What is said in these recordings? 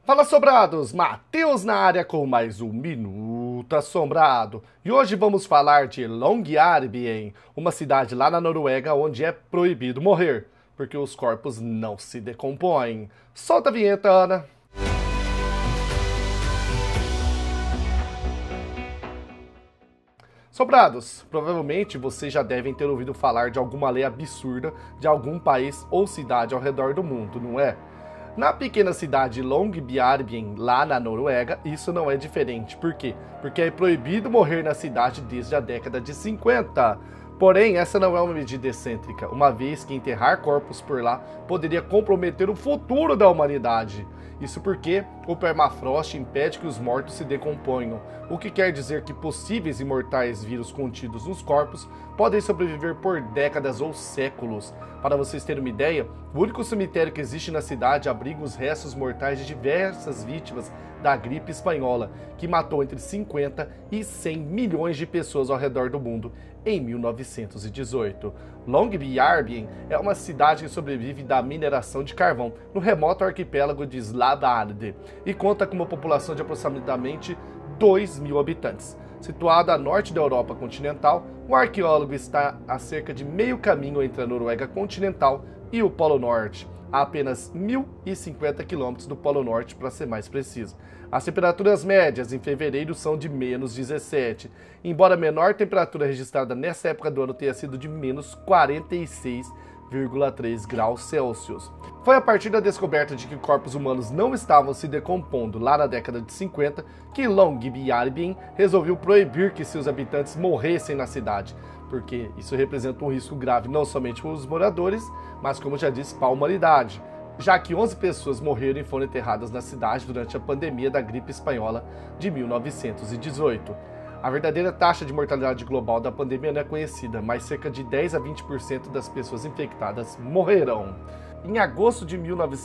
Fala, Assombrados! Matheus na área com mais um Minuto Assombrado. E hoje vamos falar de Longyearbyen, uma cidade lá na Noruega onde é proibido morrer, porque os corpos não se decompõem. Solta a vinheta, Ana! Assombrados, provavelmente vocês já devem ter ouvido falar de alguma lei absurda de algum país ou cidade ao redor do mundo, não é? Na pequena cidade de Longyearbyen, lá na Noruega, isso não é diferente. Por quê? Porque é proibido morrer na cidade desde a década de 50. Porém, essa não é uma medida excêntrica, uma vez que enterrar corpos por lá poderia comprometer o futuro da humanidade. Isso porque o permafrost impede que os mortos se decomponham, o que quer dizer que possíveis e mortais vírus contidos nos corpos podem sobreviver por décadas ou séculos. Para vocês terem uma ideia, o único cemitério que existe na cidade abriga os restos mortais de diversas vítimas da gripe espanhola, que matou entre 50 e 100 milhões de pessoas ao redor do mundo em 1918. Longyearbyen é uma cidade que sobrevive da mineração de carvão no remoto arquipélago de Svalbard e conta com uma população de aproximadamente 2.000 habitantes. Situado a norte da Europa continental, o arquipélago está a cerca de meio caminho entre a Noruega continental e o Polo Norte, a apenas 1.050 km do Polo Norte, para ser mais preciso. As temperaturas médias em fevereiro são de menos 17, embora a menor temperatura registrada nessa época do ano tenha sido de menos 46,3 graus Celsius. Foi a partir da descoberta de que corpos humanos não estavam se decompondo lá na década de 50 que Longyearbyen resolveu proibir que seus habitantes morressem na cidade, porque isso representa um risco grave não somente para os moradores, mas, como já disse, para a humanidade, já que 11 pessoas morreram e foram enterradas na cidade durante a pandemia da gripe espanhola de 1918. A verdadeira taxa de mortalidade global da pandemia não é conhecida, mas cerca de 10 a 20% das pessoas infectadas morrerão. Em agosto de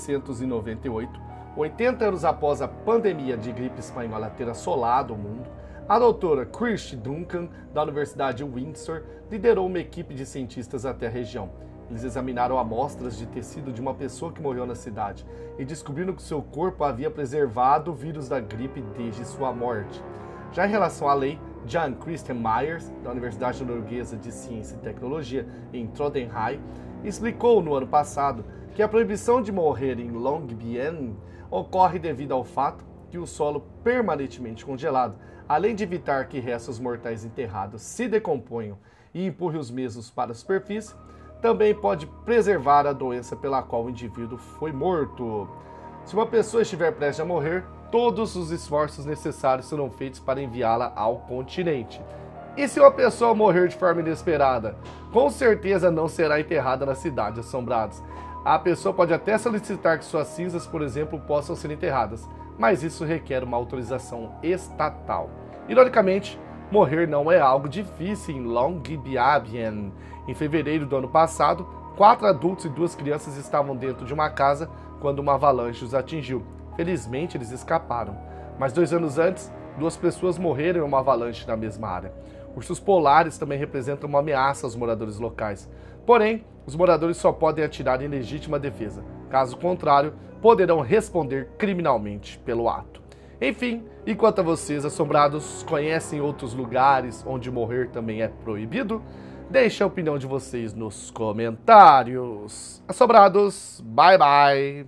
1998, 80 anos após a pandemia de gripe espanhola ter assolado o mundo, a doutora Kirsty Duncan, da Universidade de Windsor, liderou uma equipe de cientistas até a região. Eles examinaram amostras de tecido de uma pessoa que morreu na cidade e descobriram que seu corpo havia preservado o vírus da gripe desde sua morte. Já em relação à lei, Jan Christian Myers, da Universidade Norueguesa de Ciência e Tecnologia em Trondheim, explicou no ano passado que a proibição de morrer em Longyearbyen ocorre devido ao fato que o solo permanentemente congelado, além de evitar que restos mortais enterrados se decomponham e empurrem os mesmos para a superfície, também pode preservar a doença pela qual o indivíduo foi morto. Se uma pessoa estiver prestes a morrer, todos os esforços necessários serão feitos para enviá-la ao continente. E se uma pessoa morrer de forma inesperada? Com certeza não será enterrada na cidade, Assombrados. A pessoa pode até solicitar que suas cinzas, por exemplo, possam ser enterradas, mas isso requer uma autorização estatal. Ironicamente, morrer não é algo difícil em Longyearbyen. Em fevereiro do ano passado, 4 adultos e 2 crianças estavam dentro de uma casa quando uma avalanche os atingiu. Felizmente, eles escaparam. Mas 2 anos antes, 2 pessoas morreram em uma avalanche na mesma área. Ursos polares também representam uma ameaça aos moradores locais. Porém, os moradores só podem atirar em legítima defesa. Caso contrário, poderão responder criminalmente pelo ato. Enfim, enquanto a vocês, Assombrados, conhecem outros lugares onde morrer também é proibido? Deixe a opinião de vocês nos comentários. Assombrados, bye bye!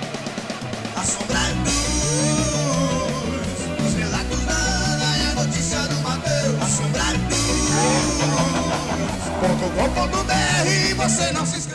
Assombrados, os relatos da Ana e a notícia do Matheus. Assombrados.com.br, você não se esquece.